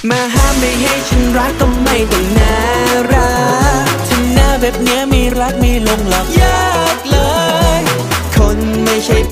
มาห้ามไม่ให้ฉันรักก็ไม่ต้องน่ารักทำหน้าแบบเนี้ย